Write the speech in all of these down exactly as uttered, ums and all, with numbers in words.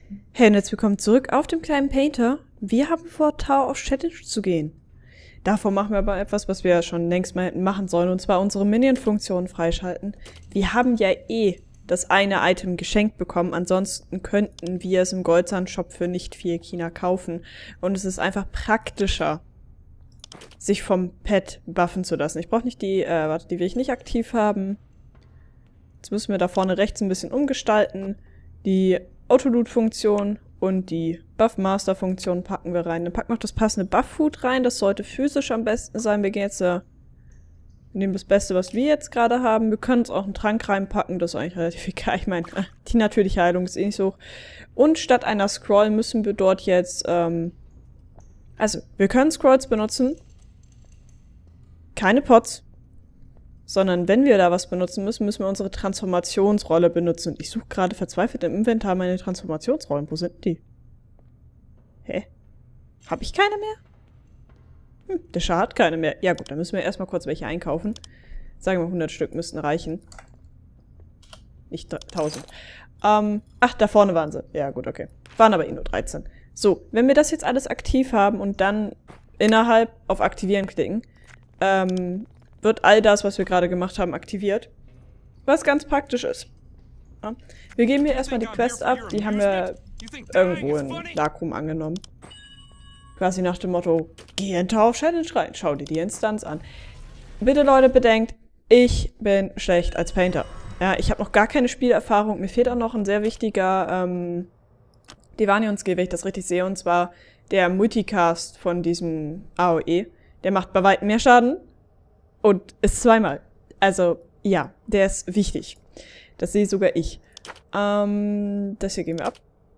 Hey und jetzt willkommen zurück auf dem kleinen Painter. Wir haben vor, Tower of Challenge zu gehen. Davor machen wir aber etwas, was wir ja schon längst mal hätten machen sollen, und zwar unsere Minion-Funktion freischalten. Wir haben ja eh das eine Item geschenkt bekommen, ansonsten könnten wir es im Goldzahn-Shop für nicht viel China kaufen. Und es ist einfach praktischer, sich vom Pet buffen zu lassen. Ich brauche nicht die, äh, warte, die will ich nicht aktiv haben. Jetzt müssen wir da vorne rechts ein bisschen umgestalten. Die Autoloot-Funktion und die Buff-Master-Funktion packen wir rein. Dann packen wir noch das passende Buff-Food rein. Das sollte physisch am besten sein. Wir gehen jetzt, äh, wir nehmen das Beste, was wir jetzt gerade haben. Wir können uns auch einen Trank reinpacken. Das ist eigentlich relativ egal. Ich meine, die natürliche Heilung ist eh nicht so hoch. Und statt einer Scroll müssen wir dort jetzt, ähm, also, wir können Scrolls benutzen. Keine Pots. Sondern wenn wir da was benutzen müssen, müssen wir unsere Transformationsrolle benutzen. Und ich suche gerade verzweifelt im Inventar meine Transformationsrollen. Wo sind die? Hä? Habe ich keine mehr? Hm, der Schar hat keine mehr. Ja gut, dann müssen wir erstmal kurz welche einkaufen. Sagen wir, hundert Stück müssten reichen. Nicht tausend. Ähm, ach, da vorne waren sie. Ja gut, okay. Waren aber eh nur dreizehn. So, wenn wir das jetzt alles aktiv haben und dann innerhalb auf Aktivieren klicken, ähm... wird all das, was wir gerade gemacht haben, aktiviert. Was ganz praktisch ist. Ja. Wir geben hier erstmal die Quest ab. Die haben wir irgendwo in Darkroom angenommen. Quasi nach dem Motto, geh in Tower of Challenge rein, schau dir die Instanz an. Bitte Leute, bedenkt, ich bin schlecht als Painter. Ja, ich habe noch gar keine Spielerfahrung. Mir fehlt auch noch ein sehr wichtiger ähm, Divanion-Skill, wenn ich das richtig sehe. Und zwar der Multicast von diesem A O E. Der macht bei weitem mehr Schaden. Und ist zweimal. Also, ja, der ist wichtig. Das sehe sogar ich. Ähm, das hier geben wir ab.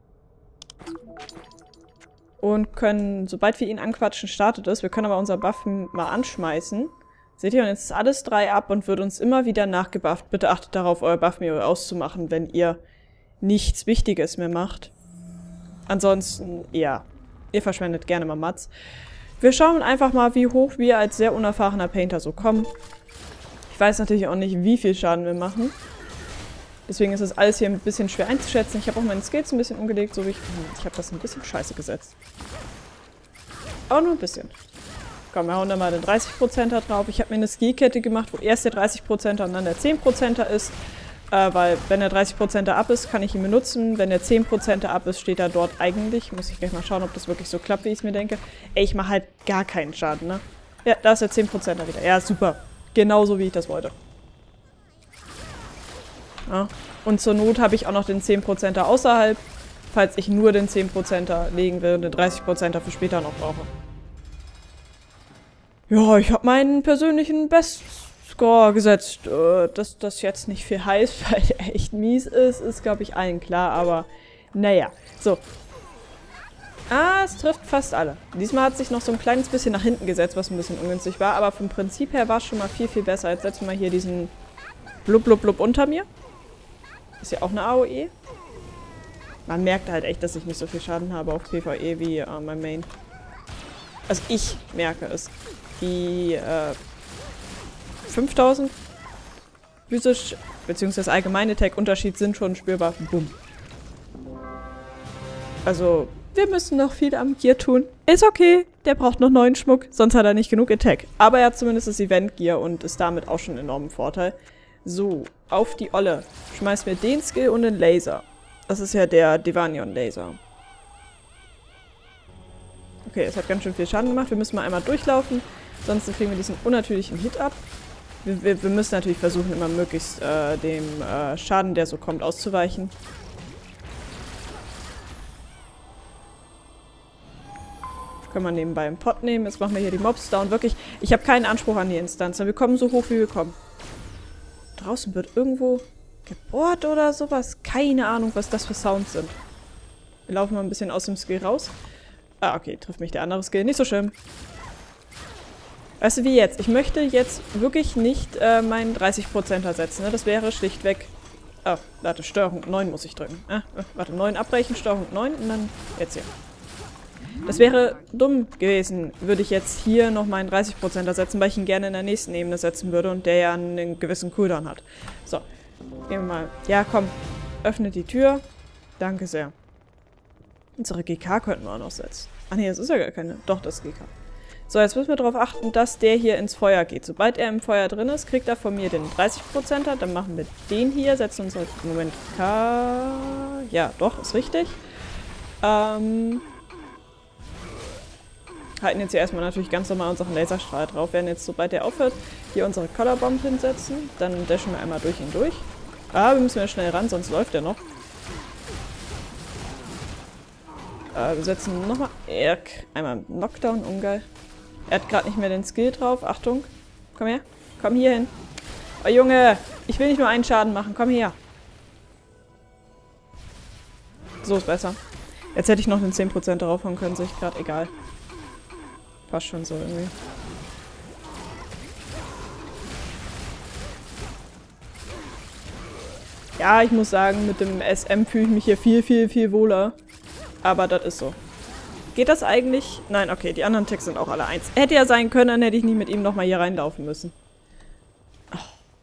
Und können, sobald wir ihn anquatschen, startet es. Wir können aber unser Buff mal anschmeißen. Seht ihr, und jetzt ist alles drei ab und wird uns immer wieder nachgebufft. Bitte achtet darauf, euer Buff mir auszumachen, wenn ihr nichts Wichtiges mehr macht. Ansonsten, ja, ihr verschwendet gerne mal Mats. Wir schauen einfach mal, wie hoch wir als sehr unerfahrener Painter so kommen. Ich weiß natürlich auch nicht, wie viel Schaden wir machen. Deswegen ist das alles hier ein bisschen schwer einzuschätzen. Ich habe auch meine Skills ein bisschen umgelegt, so wie ich... Ich habe das ein bisschen scheiße gesetzt. Aber nur ein bisschen. Komm, wir hauen da mal den dreißig Prozenter drauf. Ich habe mir eine Skillkette gemacht, wo erst der dreißig Prozenter und dann der zehn Prozenter ist. Äh, weil, wenn der dreißig Prozenter ab ist, kann ich ihn benutzen. Wenn der zehn Prozenter ab ist, steht er dort eigentlich. Muss ich gleich mal schauen, ob das wirklich so klappt, wie ich es mir denke. Ey, ich mache halt gar keinen Schaden, ne? Ja, da ist der zehn Prozenter wieder. Ja, super. Genauso, wie ich das wollte. Ja. Und zur Not habe ich auch noch den zehn Prozenter außerhalb, falls ich nur den zehn Prozenter legen will und den dreißig Prozenter für später noch brauche. Ja, ich habe meinen persönlichen Best... Score gesetzt. Äh, dass das jetzt nicht viel heißt, weil der echt mies ist, ist, glaube ich, allen klar, aber naja. So. Ah, es trifft fast alle. Diesmal hat sich noch so ein kleines bisschen nach hinten gesetzt, was ein bisschen ungünstig war, aber vom Prinzip her war es schon mal viel, viel besser. Jetzt setzen wir hier diesen Blub, Blub, Blub unter mir. Ist ja auch eine A O E. Man merkt halt echt, dass ich nicht so viel Schaden habe auf PvE wie äh, mein Main. Also ich merke es. Die, äh, fünftausend physisch, beziehungsweise allgemeine Tech-Unterschied sind schon spürbar. Bumm. Also, wir müssen noch viel am Gear tun. Ist okay, der braucht noch neuen Schmuck, sonst hat er nicht genug Attack. Aber er hat zumindest das Event-Gear und ist damit auch schon einen enormen Vorteil. So, auf die Olle. Schmeiß mir den Skill und den Laser. Das ist ja der Divanion-Laser. Okay, es hat ganz schön viel Schaden gemacht. Wir müssen mal einmal durchlaufen, sonst kriegen wir diesen unnatürlichen Hit ab. Wir, wir, wir müssen natürlich versuchen, immer möglichst äh, dem äh, Schaden, der so kommt, auszuweichen. Können wir nebenbei einen Pot nehmen. Jetzt machen wir hier die Mobs da. Und wirklich, ich habe keinen Anspruch an die Instanz. Wir kommen so hoch, wie wir kommen. Draußen wird irgendwo gebohrt oder sowas. Keine Ahnung, was das für Sounds sind. Wir laufen mal ein bisschen aus dem Skill raus. Ah, okay, trifft mich der andere Skill. Nicht so schlimm. Weißt du, wie jetzt? Ich möchte jetzt wirklich nicht äh, meinen dreißig Prozenter setzen. Ne? Das wäre schlichtweg... Oh, warte, Steuerung neun muss ich drücken. Ah, äh, warte, neun abbrechen, Steuerung neun und dann jetzt hier. Das wäre dumm gewesen, würde ich jetzt hier noch meinen dreißig Prozenter setzen, weil ich ihn gerne in der nächsten Ebene setzen würde und der ja einen gewissen Cooldown hat. So, gehen wir mal. Ja, komm, öffne die Tür. Danke sehr. Unsere G K könnten wir auch noch setzen. Ach nee, das ist ja gar keine. Doch, das ist G K. So, jetzt müssen wir darauf achten, dass der hier ins Feuer geht. Sobald er im Feuer drin ist, kriegt er von mir den dreißig Prozenter. Dann machen wir den hier, setzen unsere... Moment, K... Ja, doch, ist richtig. Ähm... Halten jetzt hier erstmal natürlich ganz normal unseren Laserstrahl drauf. Werden jetzt, sobald der aufhört, hier unsere Color-Bomb hinsetzen. Dann dashen wir einmal durch ihn durch. Ah, wir müssen ja schnell ran, sonst läuft der noch. Äh, wir setzen nochmal... Erk. Einmal Knockdown, ungeil. Er hat gerade nicht mehr den Skill drauf. Achtung. Komm her. Komm hier hin. Oh Junge, ich will nicht nur einen Schaden machen. Komm her. So ist besser. Jetzt hätte ich noch den zehn Prozent draufhauen können, sehe ich gerade. Egal. Passt schon so irgendwie. Ja, ich muss sagen, mit dem S M fühle ich mich hier viel, viel, viel wohler. Aber das ist so. Geht das eigentlich? Nein, okay, die anderen Ticks sind auch alle eins. Hätte ja sein können, dann hätte ich nicht mit ihm nochmal hier reinlaufen müssen. Oh.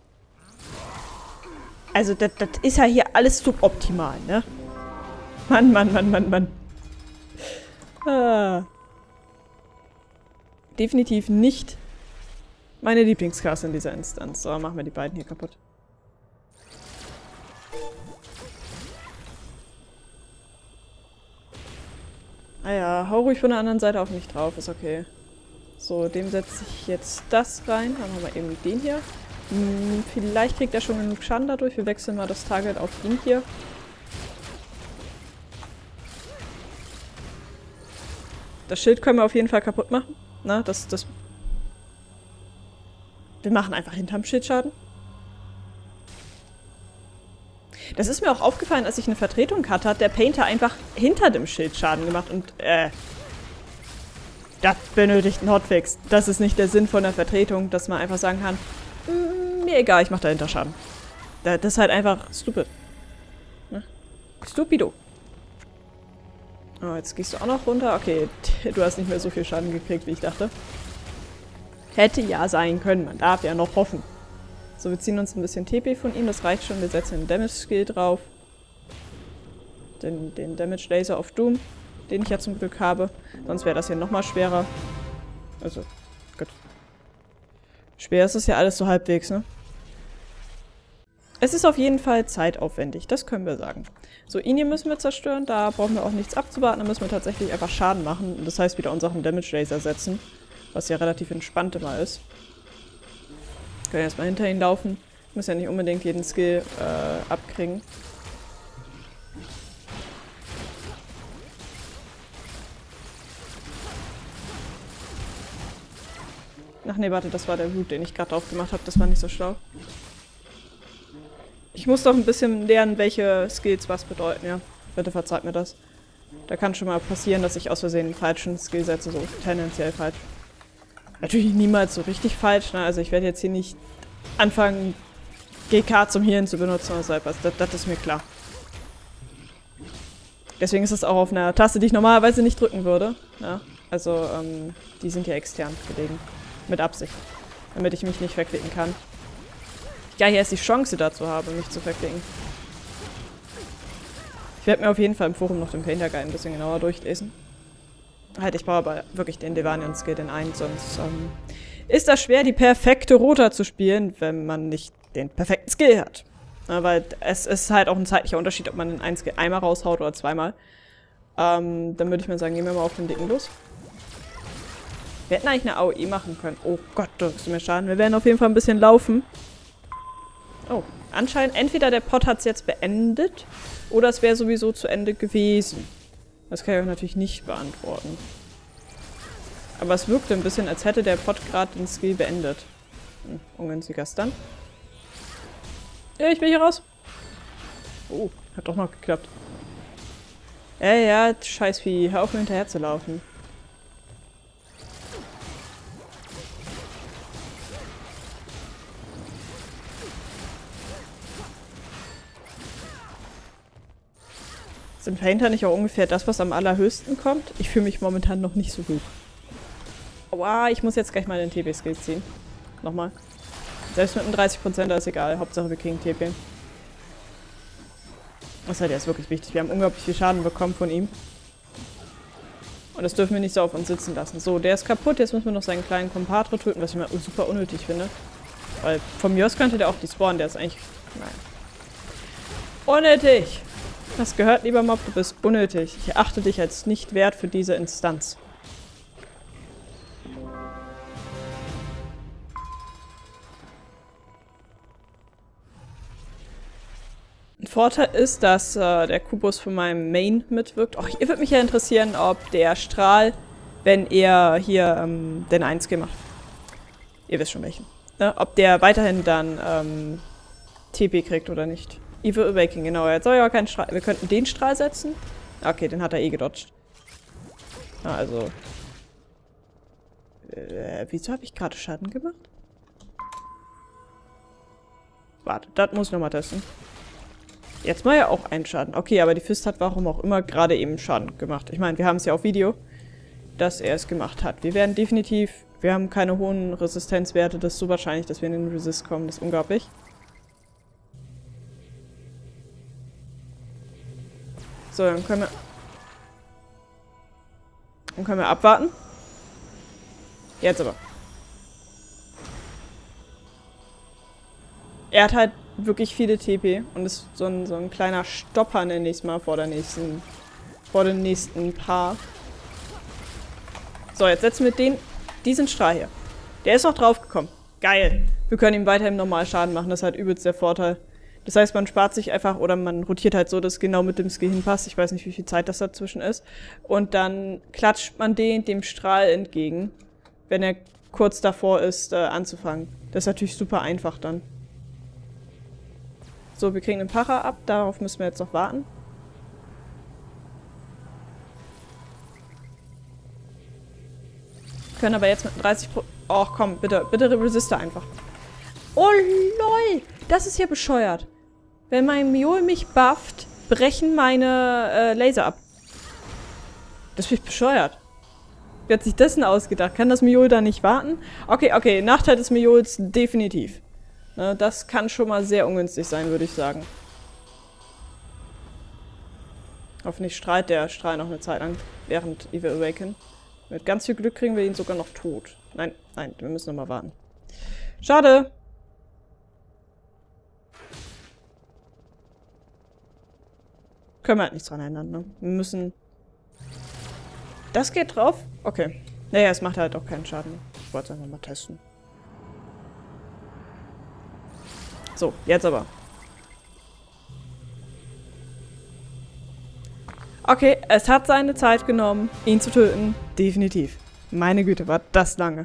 Also, das ist ja hier alles suboptimal, ne? Mann, Mann, Mann, Mann, Mann. Ah. Definitiv nicht meine Lieblingsklasse in dieser Instanz. So, machen wir die beiden hier kaputt. Ah ja, hau ruhig von der anderen Seite auf mich drauf, ist okay. So, dem setze ich jetzt das rein. Dann haben wir eben den hier. Hm, vielleicht kriegt er schon genug Schaden dadurch. Wir wechseln mal das Target auf ihn hier. Das Schild können wir auf jeden Fall kaputt machen. Na, das, das... Wir machen einfach hinterm Schild Schaden. Das ist mir auch aufgefallen, als ich eine Vertretung hatte, hat der Painter einfach hinter dem Schild Schaden gemacht und, äh... das benötigt einen Hotfix. Das ist nicht der Sinn von der Vertretung, dass man einfach sagen kann, mir egal, ich mach dahinter Schaden. Das ist halt einfach stupid. Ne? Stupido. Oh, jetzt gehst du auch noch runter. Okay, du hast nicht mehr so viel Schaden gekriegt, wie ich dachte. Hätte ja sein können, man darf ja noch hoffen. So, wir ziehen uns ein bisschen T P von ihm, das reicht schon. Wir setzen den Damage Skill drauf. Den, den Damage Laser of Doom, den ich ja zum Glück habe. Sonst wäre das hier nochmal schwerer. Also, gut. Schwer ist es ja alles so halbwegs, ne? Es ist auf jeden Fall zeitaufwendig, das können wir sagen. So, ihn hier müssen wir zerstören, da brauchen wir auch nichts abzuwarten, da müssen wir tatsächlich einfach Schaden machen. Das heißt, wieder unseren Damage Laser setzen, was ja relativ entspannt immer ist. Wir können erstmal hinter ihn laufen, müssen ja nicht unbedingt jeden Skill äh, abkriegen. Ach nee, warte, das war der Root, den ich gerade drauf gemacht habe, das war nicht so schlau. Ich muss doch ein bisschen lernen, welche Skills was bedeuten, ja. Bitte verzeiht mir das. Da kann schon mal passieren, dass ich aus Versehen einen falschen Skill setze, so tendenziell falsch. Natürlich niemals so richtig falsch, ne? Also ich werde jetzt hier nicht anfangen, G K zum Healen zu benutzen oder so etwas. Das, das ist mir klar. Deswegen ist es auch auf einer Taste, die ich normalerweise nicht drücken würde. Ja? Also, ähm, die sind ja extern gelegen. Mit Absicht. Damit ich mich nicht verklicken kann. Ich gar hier erst die Chance dazu habe, mich zu verklicken. Ich werde mir auf jeden Fall im Forum noch den Painter Guide ein bisschen genauer durchlesen. Halt, ich brauche aber wirklich den Devanian-Skill, den einen, sonst ähm, ist das schwer, die perfekte Rota zu spielen, wenn man nicht den perfekten Skill hat. Ja, weil es ist halt auch ein zeitlicher Unterschied, ob man den einen Skill einmal raushaut oder zweimal. Ähm, dann würde ich mal sagen, gehen wir mal auf den Dicken los. Wir hätten eigentlich eine A O E machen können. Oh Gott, das ist mir Schaden. Wir werden auf jeden Fall ein bisschen laufen. Oh, anscheinend entweder der Pot hat es jetzt beendet oder es wäre sowieso zu Ende gewesen. Das kann ich euch natürlich nicht beantworten. Aber es wirkte ein bisschen, als hätte der Pot gerade den Skill beendet. Hm, ungünstiger Stun. Ja, ich bin hier raus. Oh, hat doch noch geklappt. Ja, ja, scheiß Vieh. Hör auf, mir hinterher zu laufen. Sind Painter nicht auch ungefähr das, was am allerhöchsten kommt? Ich fühle mich momentan noch nicht so gut. Aua, ich muss jetzt gleich mal den T P-Skill ziehen. Nochmal. Selbst mit einem dreißig Prozent ist egal. Hauptsache wir kriegen T P. Das halt, der ist wirklich wichtig. Wir haben unglaublich viel Schaden bekommen von ihm. Und das dürfen wir nicht so auf uns sitzen lassen. So, der ist kaputt. Jetzt müssen wir noch seinen kleinen Kompadre töten, was ich mal super unnötig finde. Weil von mir aus könnte der auch die spawnen. Der ist eigentlich... Nein. Unnötig! Das gehört, lieber Mob, du bist unnötig. Ich erachte dich als nicht wert für diese Instanz. Ein Vorteil ist, dass äh, der Kubus von meinem Main mitwirkt. Auch hier würde mich ja interessieren, ob der Strahl, wenn er hier ähm, den einen Skill macht. Ihr wisst schon welchen. Ne? Ob der weiterhin dann ähm, T P kriegt oder nicht. Evil Awakening, genau. Jetzt soll ja auch keinen Strahl. Wir könnten den Strahl setzen. Okay, den hat er eh gedodged. Ah, also. Äh, wieso habe ich gerade Schaden gemacht? Warte, das muss ich nochmal testen. Jetzt mal ja auch einen Schaden. Okay, aber die Fist hat warum auch immer gerade eben Schaden gemacht. Ich meine, wir haben es ja auf Video, dass er es gemacht hat. Wir werden definitiv... Wir haben keine hohen Resistenzwerte. Das ist so wahrscheinlich, dass wir in den Resist kommen. Das ist unglaublich. So, dann können wir... Dann können wir abwarten. Jetzt aber. Er hat halt wirklich viele T P und ist so ein, so ein kleiner Stopper, nenne ich es mal, vor der nächsten, vor dem nächsten Paar. So, jetzt setzen wir den, diesen Strahl hier. Der ist noch draufgekommen. Geil. Wir können ihm weiterhin normal Schaden machen, das ist halt übelst der Vorteil. Das heißt, man spart sich einfach, oder man rotiert halt so, dass es genau mit dem Skill hinpasst. Ich weiß nicht, wie viel Zeit das dazwischen ist. Und dann klatscht man den dem Strahl entgegen, wenn er kurz davor ist, äh, anzufangen. Das ist natürlich super einfach dann. So, wir kriegen den Pacha ab. Darauf müssen wir jetzt noch warten. Können aber jetzt mit dreißig Prozent... Och, komm, bitte, bitte resiste einfach. Oh, lol! Das ist hier bescheuert. Wenn mein Mjol mich bufft, brechen meine äh, Laser ab. Das wird bescheuert. Wie hat sich das denn ausgedacht? Kann das Mjol da nicht warten? Okay, okay, Nachteil des Mjols definitiv. Ne, das kann schon mal sehr ungünstig sein, würde ich sagen. Hoffentlich strahlt der Strahl noch eine Zeit lang, während Evil Awaken. Mit ganz viel Glück kriegen wir ihn sogar noch tot. Nein, nein, wir müssen noch mal warten. Schade! Können wir halt nichts dran ändern, ne? Wir müssen... Das geht drauf? Okay. Naja, es macht halt auch keinen Schaden. Ich wollte es einfach mal testen. So, jetzt aber. Okay, es hat seine Zeit genommen, ihn zu töten. Definitiv. Meine Güte, war das lange.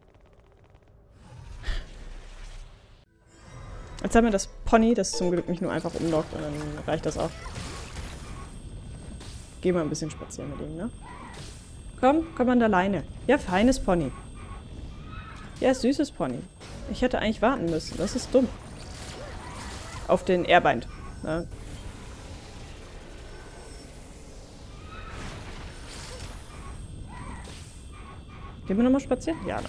Jetzt haben wir das Pony, das zum Glück mich nur einfach umlockt und dann reicht das auch. Gehen wir ein bisschen spazieren mit ihm, ne? Komm, komm an der Leine. Ja, feines Pony. Ja, süßes Pony. Ich hätte eigentlich warten müssen. Das ist dumm. Auf den Airbind. Ne? Gehen wir nochmal spazieren? Ja, ne?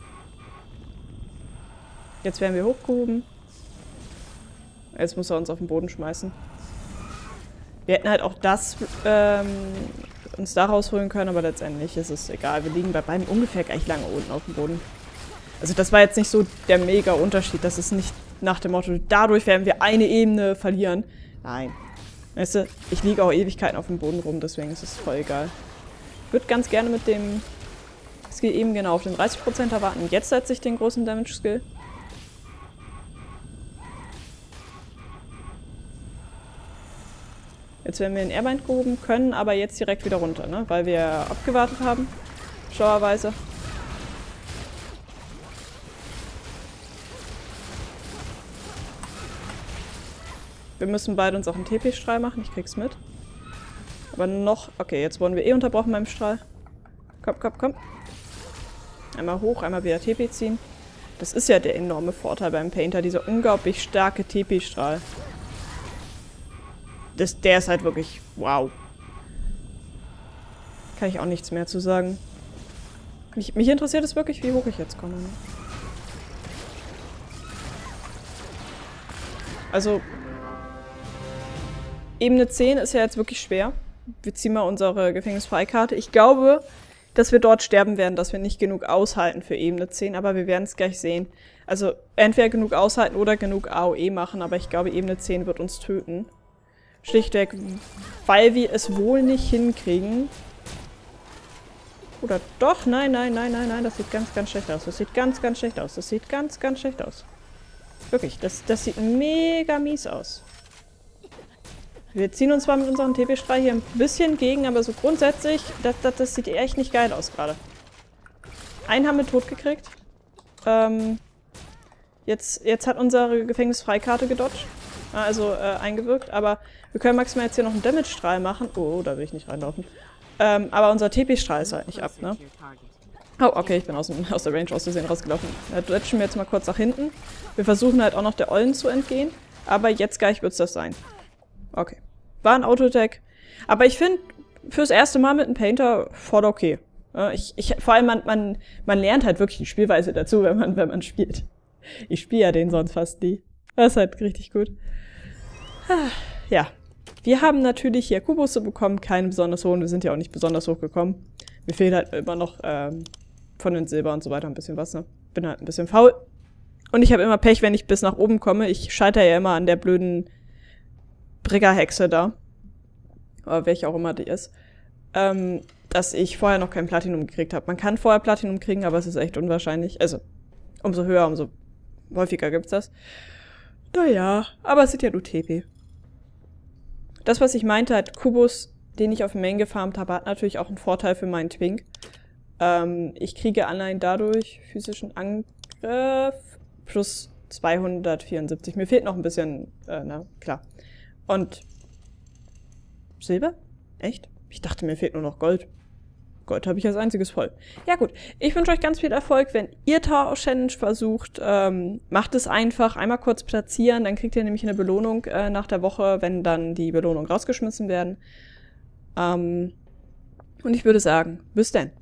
Jetzt werden wir hochgehoben. Jetzt muss er uns auf den Boden schmeißen. Wir hätten halt auch das ähm, uns da rausholen können, aber letztendlich ist es egal. Wir liegen bei beiden ungefähr gleich lange unten auf dem Boden. Also das war jetzt nicht so der mega Unterschied. Das ist nicht nach dem Motto, dadurch werden wir eine Ebene verlieren. Nein. Weißt du, ich liege auch Ewigkeiten auf dem Boden rum, deswegen ist es voll egal. Ich würde ganz gerne mit dem Skill eben genau auf den dreißig Prozent erwarten. Jetzt setze ich den großen Damage-Skill. Jetzt werden wir in Airbind gehoben, können aber jetzt direkt wieder runter, ne? Weil wir abgewartet haben. Schlauerweise. Wir müssen beide uns auch einen T P-Strahl machen, ich krieg's mit. Aber noch... Okay, jetzt wurden wir eh unterbrochen beim Strahl. Komm, komm, komm. Einmal hoch, einmal wieder T P ziehen. Das ist ja der enorme Vorteil beim Painter, dieser unglaublich starke T P-Strahl. Das, der ist halt wirklich... Wow. Kann ich auch nichts mehr zu sagen. Mich, mich interessiert es wirklich, wie hoch ich jetzt komme. Also... Ebene zehn ist ja jetzt wirklich schwer. Wir ziehen mal unsere Gefängnisfreikarte. Ich glaube, dass wir dort sterben werden, dass wir nicht genug aushalten für Ebene zehn, aber wir werden es gleich sehen. Also entweder genug aushalten oder genug A O E machen, aber ich glaube, Ebene zehn wird uns töten. Schlichtweg, weil wir es wohl nicht hinkriegen. Oder doch? Nein, nein, nein, nein, nein, das sieht ganz, ganz schlecht aus. Das sieht ganz, ganz schlecht aus. Das sieht ganz, ganz schlecht aus. Wirklich, das, das sieht mega mies aus. Wir ziehen uns zwar mit unserem T P-Strahl hier ein bisschen gegen, aber so grundsätzlich, das, das, das sieht echt nicht geil aus gerade. Einen haben wir tot gekriegt. Ähm, jetzt, jetzt hat unsere Gefängnisfreikarte gedodged. Also äh, eingewirkt, aber wir können maximal jetzt hier noch einen Damage-Strahl machen. Oh, da will ich nicht reinlaufen. Ähm, aber unser T P-Strahl ist halt nicht ab, ne? Oh, okay, ich bin aus, dem, aus der Range aus Versehen rausgelaufen. Da dodgen wir jetzt mal kurz nach hinten. Wir versuchen halt auch noch der Ollen zu entgehen, aber jetzt gleich wird es das sein. Okay. War ein Auto-Attack. Aber ich finde, fürs erste Mal mit einem Painter voll okay. Ich, ich, vor allem, man, man, man lernt halt wirklich die Spielweise dazu, wenn man, wenn man spielt. Ich spiele ja den sonst fast nie. Das ist halt richtig gut. Ja. Wir haben natürlich hier Kubusse bekommen, keinen besonders hohen. Wir sind ja auch nicht besonders hoch gekommen. Mir fehlt halt immer noch ähm, von den Silber und so weiter ein bisschen was, ne? Bin halt ein bisschen faul. Und ich habe immer Pech, wenn ich bis nach oben komme. Ich scheitere ja immer an der blöden Briggerhexe da. Oder welche auch immer die ist. Ähm, dass ich vorher noch kein Platinum gekriegt habe. Man kann vorher Platinum kriegen, aber es ist echt unwahrscheinlich. Also, umso höher, umso häufiger gibt's das. Naja, aber es sind ja nur T P. Das, was ich meinte, halt Kubus, den ich auf dem Main gefarmt habe, hat natürlich auch einen Vorteil für meinen Twink. Ähm, ich kriege allein dadurch physischen Angriff plus zweihundertvierundsiebzig. Mir fehlt noch ein bisschen, äh, na, klar. Und Silber? Echt? Ich dachte, mir fehlt nur noch Gold. Gold habe ich als einziges voll. Ja gut, ich wünsche euch ganz viel Erfolg, wenn ihr Tower Challenge versucht. Ähm, macht es einfach, einmal kurz platzieren, dann kriegt ihr nämlich eine Belohnung äh, nach der Woche, wenn dann die Belohnungen rausgeschmissen werden. Ähm, und ich würde sagen, bis dann.